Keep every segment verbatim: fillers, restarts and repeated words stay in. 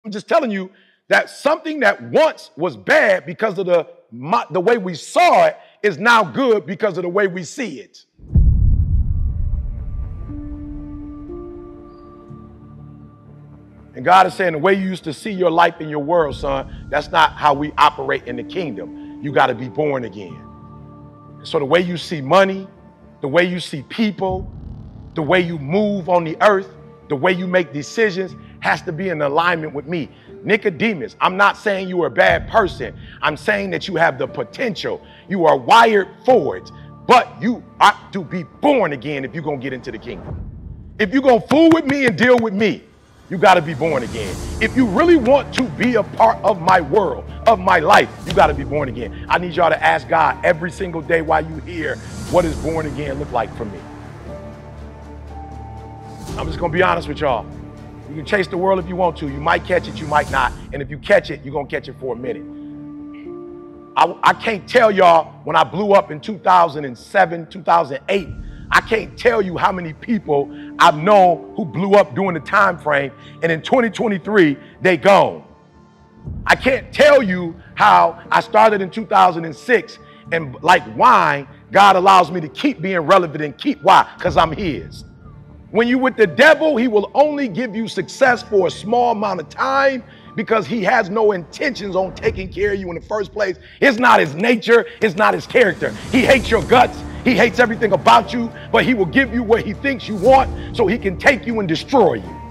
I'm just telling you that something that once was bad because of the, the way we saw it is now good because of the way we see it. And God is saying the way you used to see your life in your world, son, that's not how we operate in the kingdom. You got to be born again. So the way you see money, the way you see people, the way you move on the earth, the way you make decisions has to be in alignment with me. Nicodemus, I'm not saying you are a bad person. I'm saying that you have the potential. You are wired for it, but you ought to be born again if you're going to get into the kingdom. If you're going to fool with me and deal with me, you got to be born again. If you really want to be a part of my world, of my life, you got to be born again. I need y'all to ask God every single day while you hear, what does born again look like for me? I'm just going to be honest with y'all. You can chase the world if you want to. You might catch it, you might not. And if you catch it, you're going to catch it for a minute. I, I can't tell y'all when I blew up in two thousand seven, two thousand eight, I can't tell you how many people I've known who blew up during the time frame, and in twenty twenty-three, they gone. I can't tell you how I started in two thousand six, and like wine, God allows me to keep being relevant and keep, why? Because I'm his. When you're with the devil, he will only give you success for a small amount of time because he has no intentions on taking care of you in the first place. It's not his nature. It's not his character. He hates your guts. He hates everything about you, but he will give you what he thinks you want so he can take you and destroy you.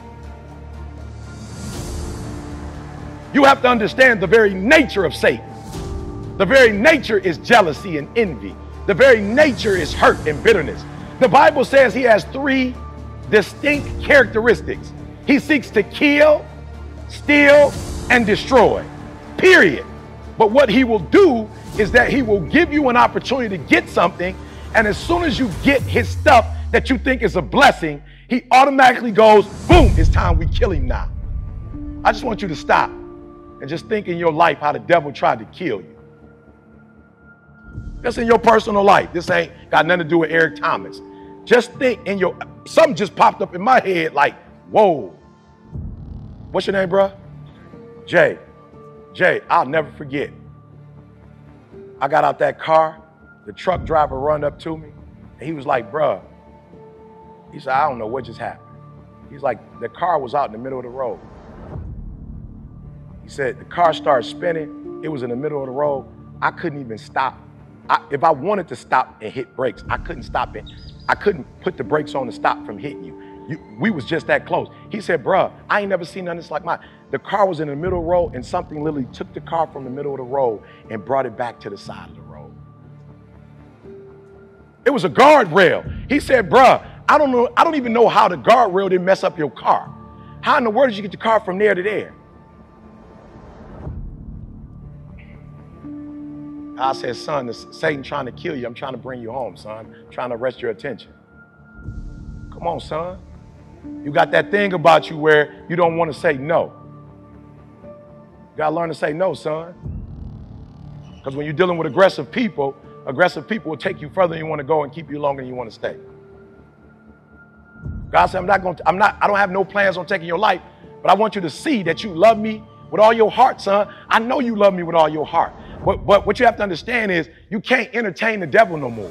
You have to understand the very nature of Satan. The very nature is jealousy and envy. The very nature is hurt and bitterness. The Bible says he has three distinct characteristics. He seeks to kill, steal, and destroy, period. But what he will do is that he will give you an opportunity to get something, and as soon as you get his stuff that you think is a blessing, he automatically goes, boom, it's time we kill him now. I just want you to stop and just think in your life how the devil tried to kill you. Just in your personal life. This ain't got nothing to do with Eric Thomas. Just think in your, something just popped up in my head like, whoa. What's your name, bro? Jay. Jay, I'll never forget. I got out that car, the truck driver run up to me, and he was like, bruh, he said, I don't know what just happened. He's like, the car was out in the middle of the road. He said, the car started spinning. It was in the middle of the road. I couldn't even stop. I, if I wanted to stop and hit brakes, I couldn't stop it. I couldn't put the brakes on to stop from hitting you. you. We was just that close. He said, bruh, I ain't never seen nothing like mine. The car was in the middle of the road, and something literally took the car from the middle of the road and brought it back to the side of the road. It was a guardrail. He said, bruh, I don't know, I don't even know how the guardrail didn't mess up your car. How in the world did you get the car from there to there? I said, son, Satan trying to kill you. I'm trying to bring you home, son. I'm trying to arrest your attention. Come on, son. You got that thing about you where you don't want to say no. You got to learn to say no, son. Because when you're dealing with aggressive people, aggressive people will take you further than you want to go and keep you longer than you want to stay. God said, I'm not going to, I'm not, I don't have no plans on taking your life, but I want you to see that you love me with all your heart, son. I know you love me with all your heart. But, but what you have to understand is you can't entertain the devil no more.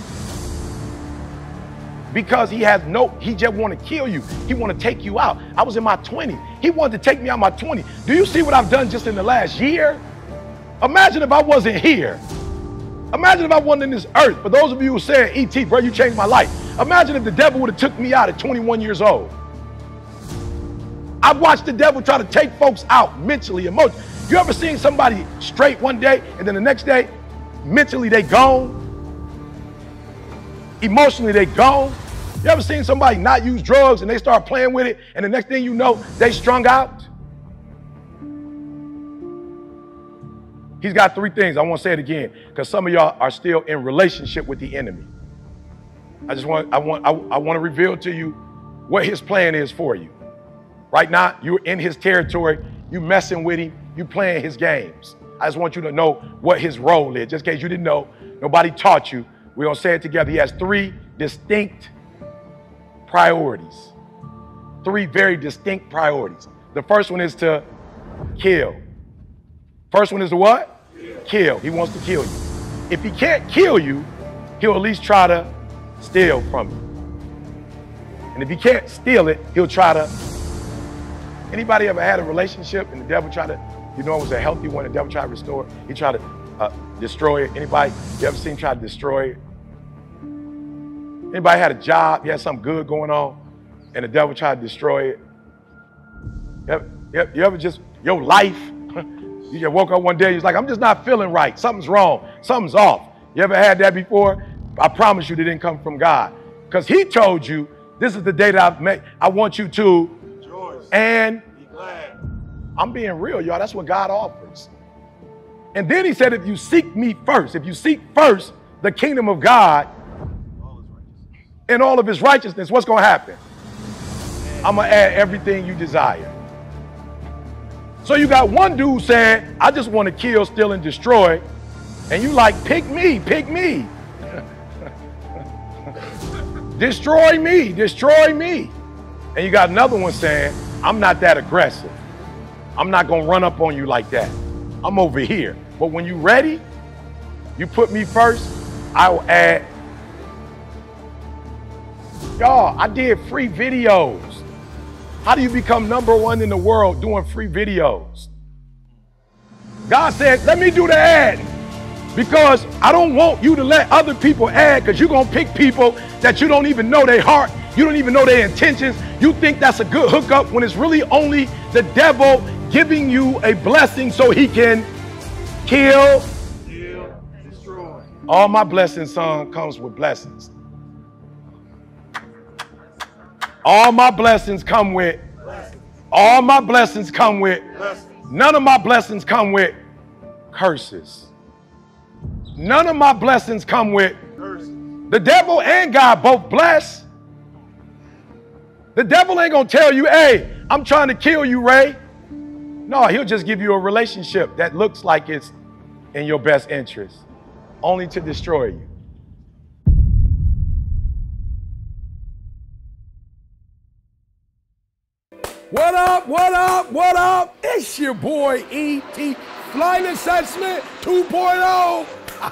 Because he has no, he just want to kill you. He want to take you out. I was in my twenties. He wanted to take me out in my twenties. Do you see what I've done just in the last year? Imagine if I wasn't here. Imagine if I wasn't in this earth. For those of you who said, E T, bro, you changed my life. Imagine if the devil would have took me out at twenty-one years old. I've watched the devil try to take folks out mentally, emotionally. You ever seen somebody straight one day and then the next day, mentally they gone? Emotionally they gone? You ever seen somebody not use drugs and they start playing with it and the next thing you know, they strung out? He's got three things. I want to say it again because some of y'all are still in relationship with the enemy. I just want, I want, I, I want to reveal to you what his plan is for you. Right now, you're in his territory. You messing with him. You playing his games. I just want you to know what his role is. Just in case you didn't know, nobody taught you. We're going to say it together. He has three distinct priorities. Three very distinct priorities. The first one is to Kill. First one is the what? Kill. Kill. He wants to kill you. If he can't kill you, he'll at least try to steal from you. And if he can't steal it, he'll try to. Anybody ever had a relationship and the devil tried to, you know, it was a healthy one, the devil tried to restore it, he tried to uh, destroy it? Anybody, you ever seen him try to destroy it? Anybody had a job, you had something good going on, and the devil tried to destroy it? You ever, you ever, you ever just, your life, you just woke up one day, you're like, I'm just not feeling right. Something's wrong. Something's off. You ever had that before? I promise you, it didn't come from God. Because he told you, this is the day that I've made. I want you to rejoice and be glad. I'm being real, y'all. That's what God offers. And then he said, if you seek me first, if you seek first the kingdom of God and all of his righteousness, what's going to happen? I'm going to add everything you desire. So you got one dude saying, I just want to kill, steal, and destroy. And you like, pick me, pick me. Destroy me, destroy me. And you got another one saying, I'm not that aggressive. I'm not going to run up on you like that. I'm over here. But when you're ready, you put me first, I will add. Y'all, I did free videos. How do you become number one in the world doing free videos? God said, let me do the ad, because I don't want you to let other people ad, because you're going to pick people that you don't even know their heart. You don't even know their intentions. You think that's a good hookup when it's really only the devil giving you a blessing so he can kill, steal, destroy. All my blessings, son, comes with blessings. All my blessings come with blessings. All my blessings come with blessings. None of my blessings come with curses. None of my blessings come with curses. The devil and God both bless. The devil ain't gonna tell you, hey, I'm trying to kill you, Ray. No, he'll just give you a relationship that looks like it's in your best interest, only to destroy you. What up, what up, what up? It's your boy E T, Flight Assessment two point oh.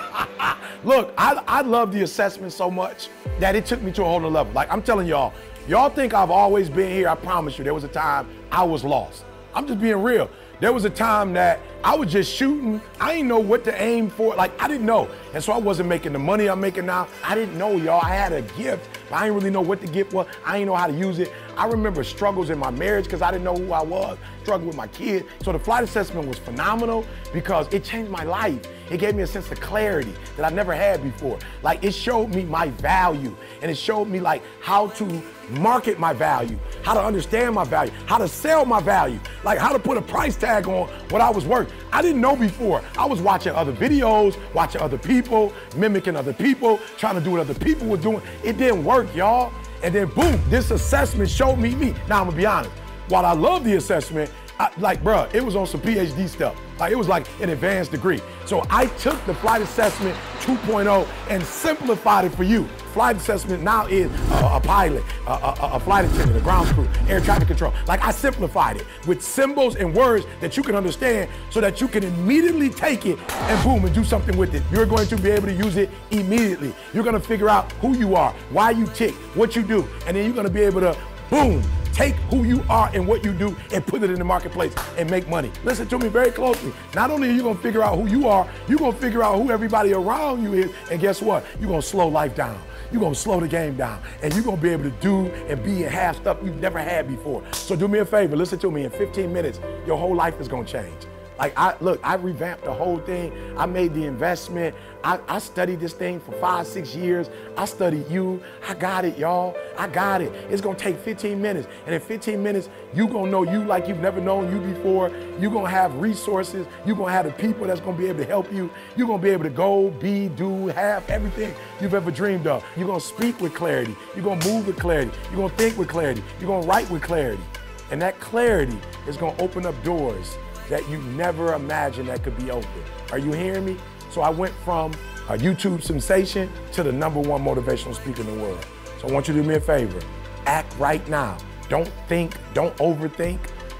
Look, I, I love the assessment so much that it took me to a whole nother level. Like I'm telling y'all, y'all think I've always been here. I promise you, there was a time I was lost. I'm just being real. There was a time that I was just shooting. I didn't know what to aim for. Like, I didn't know. And so I wasn't making the money I'm making now. I didn't know, y'all. I had a gift, but I didn't really know what the gift was. I didn't know how to use it. I remember struggles in my marriage because I didn't know who I was, struggling with my kids. So the flight assessment was phenomenal because it changed my life. It gave me a sense of clarity that I never had before. Like, it showed me my value, and it showed me like how to market my value, how to understand my value, how to sell my value, like how to put a price tag on what I was worth. I didn't know before. I was watching other videos, watching other people, mimicking other people, trying to do what other people were doing. It didn't work, y'all. And then boom, this assessment showed me me. Now I'm gonna be honest, while I love the assessment, I, like bruh, it was on some P H D stuff. Like it was like an advanced degree. So I took the flight assessment two point oh and simplified it for you. Flight assessment now is a, a pilot, a, a, a flight attendant, a ground crew, air traffic control. Like I simplified it with symbols and words that you can understand so that you can immediately take it and boom, and do something with it. You're going to be able to use it immediately. You're gonna figure out who you are, why you tick, what you do, and then you're gonna be able to, boom, take who you are and what you do and put it in the marketplace and make money. Listen to me very closely. Not only are you gonna figure out who you are, you're gonna figure out who everybody around you is, and guess what? You're gonna slow life down. You're gonna slow the game down, and you're gonna be able to do and be and have stuff you've never had before. So do me a favor, listen to me. In fifteen minutes, your whole life is gonna change. Like, I look, I revamped the whole thing. I made the investment. I, I studied this thing for five, six years. I studied you. I got it, y'all. I got it. It's gonna take fifteen minutes. And in fifteen minutes, you're gonna know you like you've never known you before. You're gonna have resources. You're gonna have the people that's gonna be able to help you. You're gonna be able to go, be, do, have everything you've ever dreamed of. You're gonna speak with clarity. You're gonna move with clarity. You're gonna think with clarity. You're gonna write with clarity. And that clarity is gonna open up doors that you never imagined that could be open. Are you hearing me? So I went from a YouTube sensation to the number one motivational speaker in the world. So I want you to do me a favor. Act right now. Don't think, don't overthink.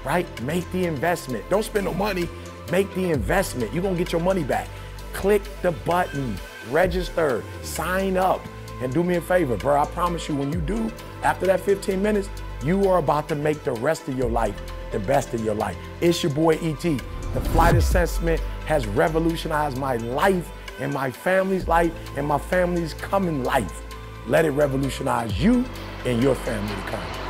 right? Make the investment. Don't spend no money, make the investment. You're gonna get your money back. Click the button, register, sign up, and do me a favor, bro. I promise you, when you do, after that fifteen minutes, you are about to make the rest of your life the best of your life. It's your boy E T. The flight assessment has revolutionized my life and my family's life and my family's coming life. Let it revolutionize you and your family to come.